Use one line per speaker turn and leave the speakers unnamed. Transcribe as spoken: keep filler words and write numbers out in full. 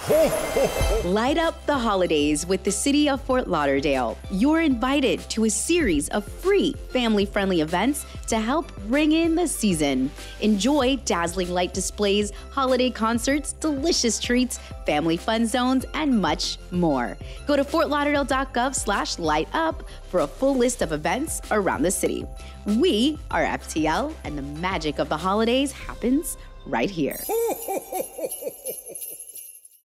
Light up the holidays with the City of Fort Lauderdale. You're invited to a series of free, family-friendly events to help ring in the season. Enjoy dazzling light displays, holiday concerts, delicious treats, family fun zones, and much more. Go to fort lauderdale dot gov slash light up for a full list of events around the city. We are F T L, and the magic of the holidays happens right here.